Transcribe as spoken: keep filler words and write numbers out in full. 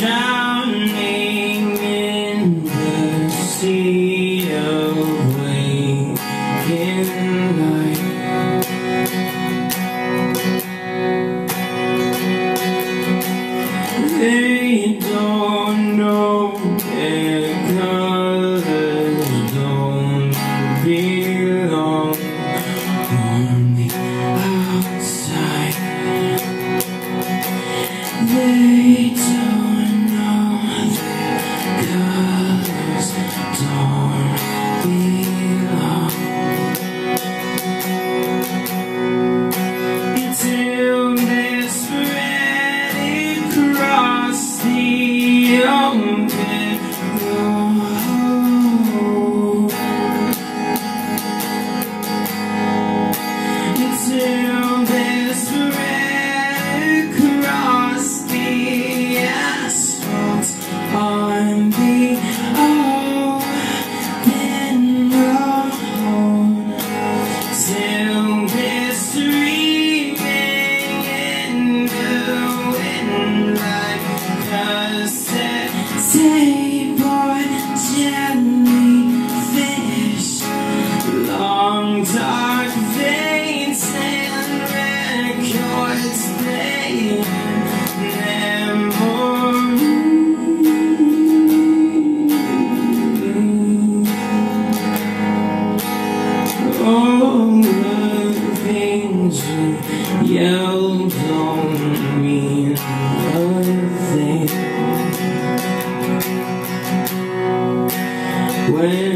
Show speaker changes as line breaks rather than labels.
drowning in the sea of waking light. They don't know their colors don't belong on the outside. They don't know their colors don't belong. Until they're spread across the open road. Until they're spread across the asphalt on the open road. Till they're streaming in the wind like a sailboard jellyfish. Long dark veins and records playing memories. All the things you yell don't mean a thing when